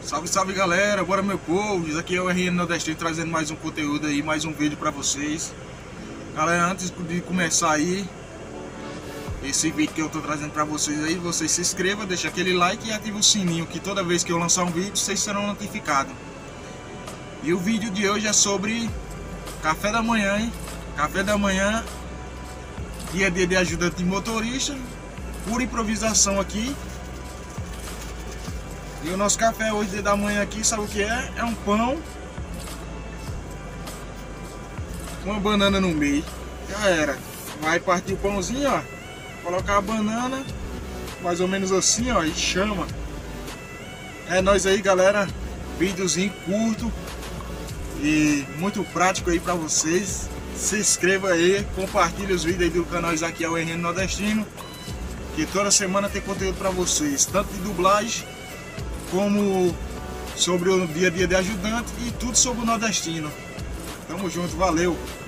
Salve, salve galera, bora meu povo, isso aqui é o RN Nordestino trazendo mais um conteúdo aí, mais um vídeo pra vocês. Galera, antes de começar aí, esse vídeo que eu tô trazendo pra vocês aí, vocês se inscrevam, deixa aquele like e ativa o sininho, que toda vez que eu lançar um vídeo, vocês serão notificados. E o vídeo de hoje é sobre café da manhã, hein? Café da manhã, dia a dia de ajudante de motorista, pura improvisação aqui. E o nosso café hoje da manhã aqui, sabe o que é? É um pão com uma banana no meio. Já era. Vai partir o pãozinho, ó. Colocar a banana, mais ou menos assim, ó, e chama. É nóis aí, galera. Videozinho curto e muito prático aí pra vocês. Se inscreva aí, compartilhe os vídeos aí do canal aqui é o RN Nordestino, que toda semana tem conteúdo pra vocês, tanto de dublagem como sobre o dia a dia de ajudante e tudo sobre o nordestino. Tamo junto, valeu!